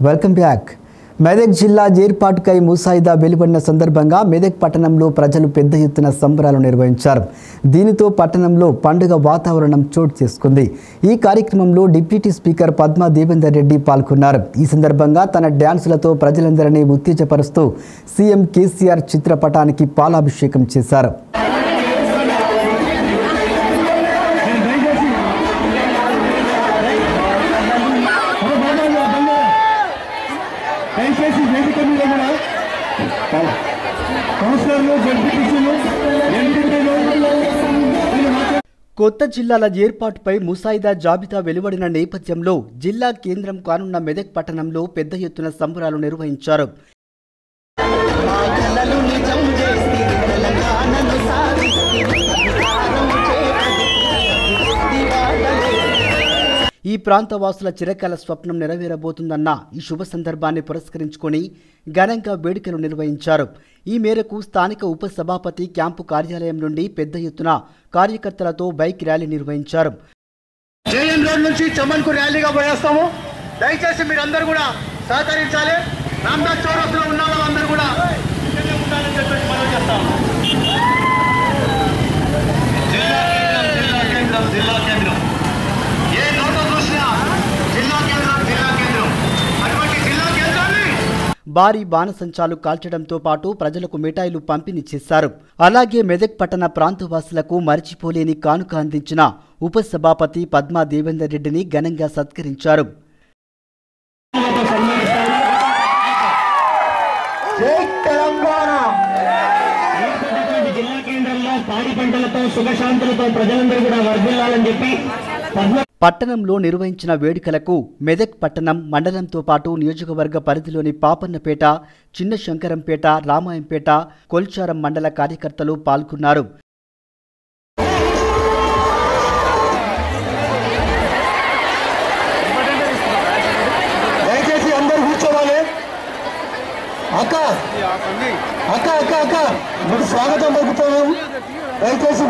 Welcome back. Medak జిల్లా ఏర్పాటుకై ముసాయిదా వెలువడిన సందర్భంగా మెదక్ పట్టణంలో ప్రజలు పెద్ద ఎత్తున సంబరాలు నిర్వహించారు. దీనితో పట్టణంలో పండుగ వాతావరణం చోటు చేసుకుంది. ఈ కార్యక్రమంలో డిప్యూటీ స్పీకర్ పద్మా దేవేందర్ రెడ్డి పాల్గొన్నారు. ఈ సందర్భంగా తన డ్యాన్సులతో ప్రజలందరినీ ఉత్తేజపరుస్తూ సీఎం కేసీఆర్ చిత్రపటానికి పాలాభిషేకం చేశారు. కొత్త జిల్లాల ఏర్పాటుపై ముసాయిదా జాబితా వెలువడిన నేపథ్యంలో జిల్లా కేంద్రం కానున్న మెదక్ పట్టణంలో పెద్ద ఎత్తున సంబరాలు నిర్వహించారు. ఈ ప్రాంతవాసుల చిరకాల స్వప్నం నెరవేరబోతుందన్న ఈ శుభ సందర్భాన్ని పురస్కరించుకొని ఘనంగా వేడుకలు నిర్వహించారు. ఈ మేరకు స్థానిక ఉప సభాపతి క్యాంపు కార్యాలయం నుండి పెద్ద ఎత్తున కార్యకర్తలతో బైక్ ర్యాలీ నిర్వహించారు. జేఎన్ రోడ్ నుంచి చమన్కు ర్యాలీగా పోయేస్తాము. దయచేసి మీరందరూ కూడా సహకరించాలి. రామ్దాస్ చౌరస్లో ఉన్న వాళ్ళందరూ కూడా జిల్లా కేంద్రం ఏ నోటో చూసినా జిల్లా కేంద్రం అటువంటి జిల్లా కేంద్రాన్ని భారీ బాణసంచాలు కాల్చడంతో పాటు ప్రజలకు మిఠాయిలు పంపిణీ చేశారు. అలాగే మెదక్ పట్టణ ప్రాంతవాసులకు మరిచిపోలేని కానుక అందించిన ఉప సభాపతి పద్మా దేవేందర్ రెడ్డిని ఘనంగా సత్కరించారు. జిల్లా కేంద్రంలో పాడి పంటలతో సుఖశాంతులతో ప్రజలందరూ కూడా వర్ధిల్లాలని చెప్పి పట్టణంలో నిర్వహించిన వేడుకలకు మెదక్ పట్టణం మండలంతో పాటు నియోజకవర్గ పరిధిలోని పాపన్నపేట, చిన్న శంకరంపేట, రామాయంపేట, కొల్చారం మండల కార్యకర్తలు పాల్గొన్నారు. దయచేసి అందరూ కూర్చోవాలి. అక్క అక్క అక్క అక్క మీకు స్వాగతం పలుకుతాము. దయచేసి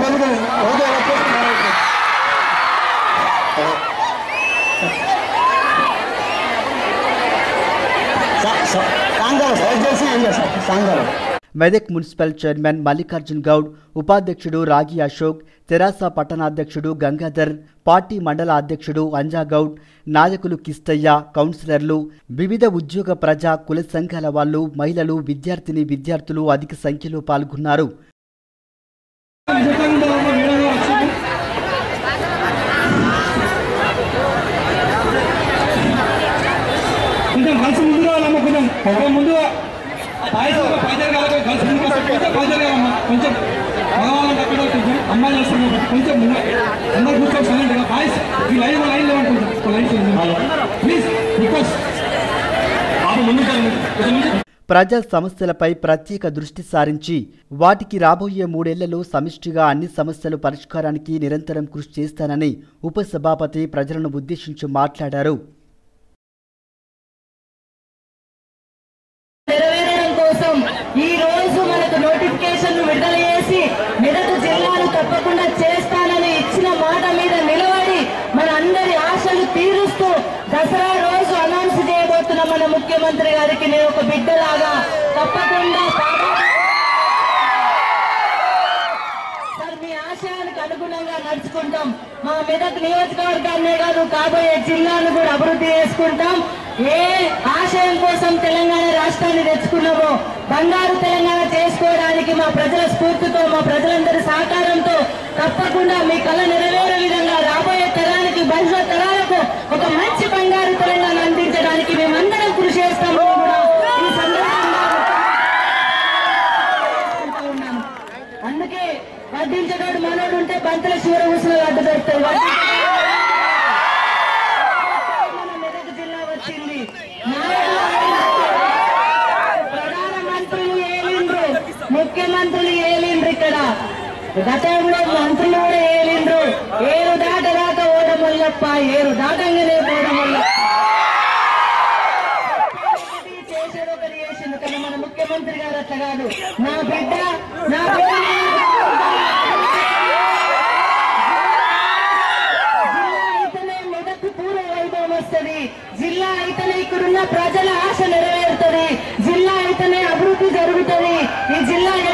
మెదక్ మున్సిపల్ చైర్మన్ మల్లికార్జున్ గౌడ్, ఉపాధ్యక్షుడు రాగి అశోక్, తెరాస పట్టణాధ్యక్షుడు గంగాధర్, పార్టీ మండల అధ్యక్షుడు అంజాగౌడ్, నాయకులు కిస్తయ్య, కౌన్సిలర్లు, వివిధ ఉద్యోగ ప్రజా కుల సంఘాల వాళ్లు, మహిళలు, విద్యార్థులు అధిక సంఖ్యలో పాల్గొన్నారు. ప్రజా సమస్యలపై ప్రత్యేక దృష్టి సారించి వాటికి రాబోయే 3 ఏళ్లలో సమిష్టిగా అన్ని సమస్యలు పరిష్కారానికి నిరంతరం కృషి చేస్తానని ఉప సభాపతి ప్రజలను ఉద్దేశించి మాట్లాడారు. ఈ రోజు మనకు నోటిఫికేషన్ విడుదల చేసి మెదక్ జిల్లాను తప్పకుండా చేస్తానని ఇచ్చిన మాట మీద నిలబడి మన అందరి ఆశలు తీరుస్తూ దసరా రోజు అనౌన్స్ చేయబోతున్న మన ముఖ్యమంత్రి గారికి నేను ఒక బిడ్డలాగా తప్పకుండా మీ ఆశయానికి అనుగుణంగా నడుచుకుంటాం. మా మెదక్ నియోజకవర్గాన్నే కాదు కాబోయే జిల్లాను కూడా అభివృద్ధి చేసుకుంటాం. ఏ ఆశయం కోసం తెలంగాణ రాష్ట్రాన్ని తెచ్చుకున్నామో బంగారు తెలంగాణ చేసుకోవడానికి మా ప్రజల స్ఫూర్తితో, మా ప్రజలందరి సహకారంతో తప్పకుండా మీ కళ నెరవేరే విధంగా రాబోయే తరానికి, భవిష్యత్ తరాలకు ఒక మంచి బంగారు తెలంగాణ అందించడానికి మేమందరం కృషి చేస్తాము. ఈ సందర్భంగా అందుకే వడ్డించడాడు మనోడు ఉంటే బంతుల శివర ఊసులు అడ్డు దొరుకుతాయి. మన మెదక్ జిల్లా వచ్చింది. ప్రధానమంత్రులు ఏలిండ్రు, ముఖ్యమంత్రులు ఏలిండ్రు. ఇక్కడ గతంలో మంత్రులు కూడా ఏలిండ్రు. ఏరు దాకా ఓడమల్లప్ప, ఏరు దాటంగానే ఓడమల్లప్ప చేసేది ఒకటి చేసింది. కానీ మన ముఖ్యమంత్రి గారు అట్లా కాదు. నా బిడ్డ జిల్లా అయితేనే ఇక్కడున్న ప్రజల ఆశ నెరవేరుతుంది. జిల్లా అయితేనే అభివృద్ధి జరుగుతుంది. ఈ జిల్లా